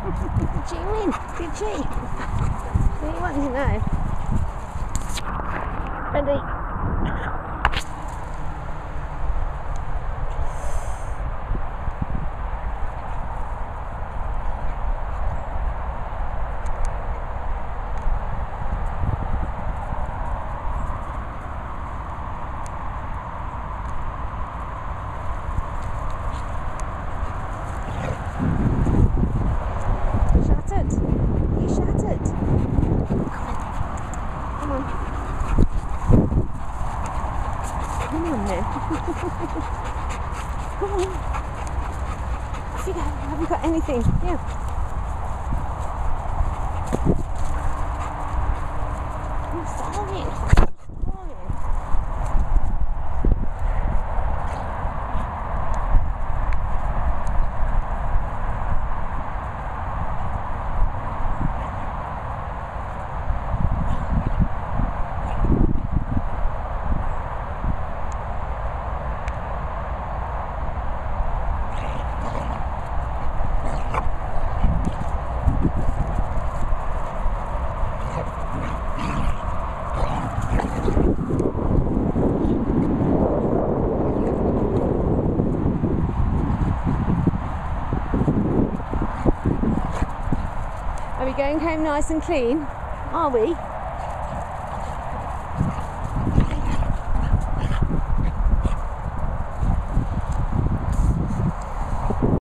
Did she win? Did she? What do you want to know? Ready? You shattered. Come on. Come on then. Come on. Off you go. I haven't got anything. Yeah. I'm sorry. Are we going home nice and clean? Are we?